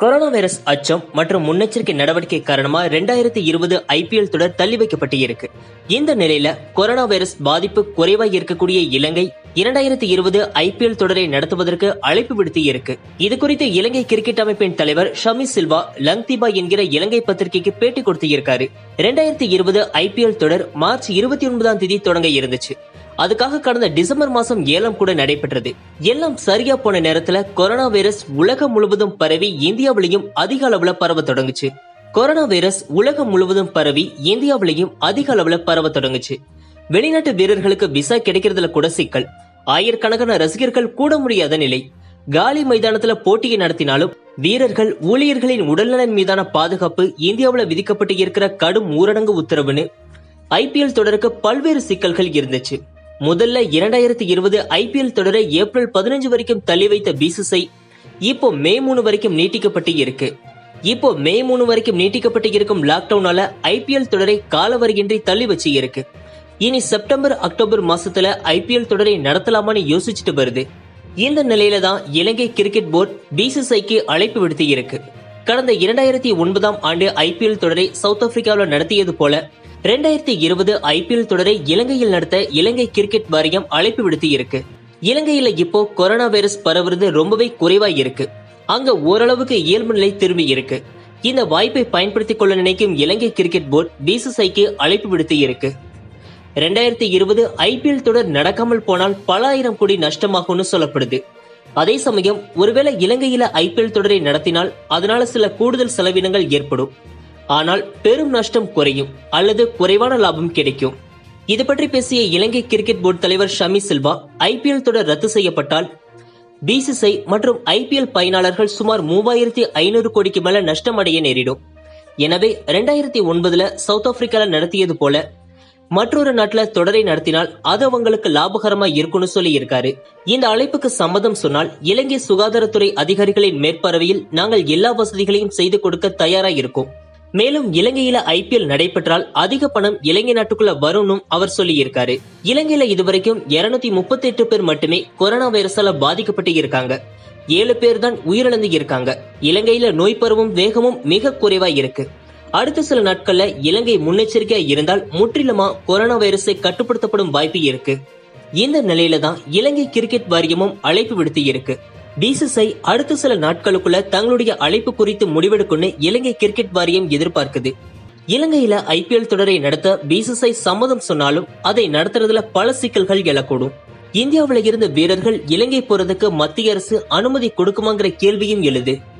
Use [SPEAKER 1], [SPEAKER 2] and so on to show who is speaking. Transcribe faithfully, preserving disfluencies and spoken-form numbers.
[SPEAKER 1] Corona virus அச்சம் மற்றும் முன்னெச்சரிக்கை நடவடிக்கை காரணமா ரெண்டாயிரத்தி இருபது ஐபிஎல் தொடர் தள்ளி வைக்கப்பட்டு இருக்கு. இந்த நிலையில கொரோனா வைரஸ் பாதிப்பு குறைவாய் இருக்கக்கூடிய இலங்கை இரண்டாயிரத்தி இருபது ஐபிஎல் தொடரை நடத்துவதற்கு அழைப்பு விடுத்து இருக்கு. இது குறித்து இலங்கை கிரிக்கெட் அமைப்பின் தலைவர் ஷமி சில்வா லங்திபா என்கிற இலங்கை பத்திரிகைக்கு பேட்டி கொடுத்து இருக்காரு. இரண்டாயிரத்தி இருபது ஐபிஎல் தொடர் மார்ச் இருபத்தி ஒன்பதாம் தேதி தொடங்க இருந்துச்சு. அதுக்காக கடந்த டிசம்பர் மாசம் ஏலம் கூட நடைபெற்றது. எல்லாம் சரியா போன நேரத்துல கொரோனா வைரஸ் உலகம் முழுவதும் பரவி இந்தியாவிலையும் அதிக அளவுல பரவ தொடங்குச்சு. கொரோனா வைரஸ் உலகம் முழுவதும் பரவி இந்தியாவிலையும் அதிக அளவுல பரவ தொடங்குச்சு. வெளிநாட்டு வீரர்களுக்கு விசா கிடைக்கிறதுல கூட சிக்கல். ஆயிரக்கணக்கான ரசிகர்கள் கூட முடியாத நிலை. காலி மைதானத்துல போட்டியை நடத்தினாலும் வீரர்கள் ஊழியர்களின் உடல்நலன் மீதான பாதுகாப்பு இந்தியாவுல விதிக்கப்பட்டு இருக்கிற கடும் ஊரடங்கு உத்தரவுன்னு ஐபிஎல் தொடருக்கு பல்வேறு சிக்கல்கள் இருந்துச்சு. முதல்ல இரண்டாயிரத்தி இருபது ஐபிஎல் தொடரை ஏப்ரல் பதினஞ்சு வரைக்கும் தள்ளி வைத்த பிசிசிஐ இப்போ மே மூணு வரைக்கும் நீட்டிக்கப்பட்டு இருக்கு. இப்போ மே மூணு வரைக்கும் நீட்டிக்கப்பட்டு இருக்கும் லாக்டவுனால ஐபிஎல் தொடரை காலவரையின்றி தள்ளி வச்சு இருக்கு. இனி செப்டம்பர் அக்டோபர் மாசத்துல ஐபிஎல் தொடரை நடத்தலாமான்னு யோசிச்சுட்டு வருது. இந்த நிலையில தான் இலங்கை கிரிக்கெட் போர்டு பிசிசிஐக்கு அழைப்பு விடுத்து இருக்கு. கடந்த இரண்டாயிரத்தி ஒன்பதாம் ஆண்டு ஐபிஎல் தொடரை சவுத் ஆப்பிரிக்காவில் நடத்தியது போல ரெண்டாயிரத்தி இருபது ஐபிஎல் தொடரை இலங்கையில் நடத்த இலங்கை கிரிக்கெட் வாரியம் அழைப்பு விடுத்து இருக்கு. இலங்கையில இப்போ கொரோனா வைரஸ் பரவுறது ரொம்பவே குறைவா இருக்கு. அங்க ஓரளவுக்கு இயல்பு நிலை திரும்பி இருக்கு. இந்த வாய்ப்பை பயன்படுத்திக் கொள்ள நினைக்கும் இலங்கை கிரிக்கெட் போர்டு பிசிசிஐக்கு அழைப்பு விடுத்து இருக்கு. ரெண்டாயிரத்தி இருபது ஐபிஎல் தொடர் நடக்காமல் போனால் பல ஆயிரம் கோடி நஷ்டமாகும்னு சொல்லப்படுது. அதே சமயம் ஒருவேளை இலங்கையில ஐபிஎல் தொடரை நடத்தினால் அதனால சில கூடுதல் செலவினங்கள் ஏற்படும். ஆனால் பெரும் நஷ்டம் குறையும் அல்லது குறைவான லாபம் கிடைக்கும். இது பற்றி பேசிய இலங்கை கிரிக்கெட் போர்டு தலைவர் ஷமி சில்வா, ஐபிஎல் தொடர் ரத்து செய்யப்பட்டால் பிசிசிஐ மற்றும் ஐபிஎல் பயனாளர்கள் சுமார் மூவாயிரத்தி ஐநூறு கோடிக்கு மேல நஷ்டம் அடைய நேரிடும். எனவே ரெண்டாயிரத்தி ஒன்பதுல சவுத் ஆப்பிரிக்கால நடத்தியது போல மற்றொரு நாட்டுல தொடரை நடத்தினால் அது அவங்களுக்கு லாபகரமா இருக்கும்னு சொல்லி இருக்காரு. இந்த அழைப்புக்கு சம்மதம் சொன்னால் இலங்கை சுகாதாரத்துறை அதிகாரிகளின் மேற்பார்வையில் நாங்கள் எல்லா வசதிகளையும் செய்து கொடுக்க தயாரா இருக்கோம். மேலும் இலங்கையில ஐபிஎல் நடைபெற்றால் அதிக பணம் இலங்கை நாட்டுக்குள்ள வரும்னு அவர் சொல்லி இருக்காரு. இலங்கையில இதுவரைக்கும் இருநூத்தி முப்பத்தி எட்டு பேர் மட்டுமே கொரோனா வைரஸால பாதிக்கப்பட்டு இருக்காங்க. ஏழு பேர் தான் உயிரிழந்து இருக்காங்க. இலங்கையில நோய் பரவும் வேகமும் மிக குறைவா இருக்கு. அடுத்த சில நாட்கள்ல இலங்கை முன்னெச்சரிக்கையா இருந்தால் முற்றிலுமா கொரோனா வைரஸை கட்டுப்படுத்தப்படும் வாய்ப்பு இருக்கு. இந்த நிலையில தான் இலங்கை கிரிக்கெட் வாரியமும் அழைப்பு விடுத்து இருக்கு. பிசிசிஐ அடுத்த சில நாட்களுக்குள்ள தங்களுடைய அழைப்பு குறித்து முடிவெடுக்கும்னு இலங்கை கிரிக்கெட் வாரியம் எதிர்பார்க்குது. இலங்கையில ஐபிஎல் தொடரை நடத்த பிசிசிஐ சம்மதம் சொன்னாலும் அதை நடத்துறதுல பல சிக்கல்கள் எழக்கூடும். இந்தியாவில இருந்த வீரர்கள் இலங்கை போறதுக்கு மத்திய அரசு அனுமதி கொடுக்குமாங்கிற கேள்வியும் எழுது.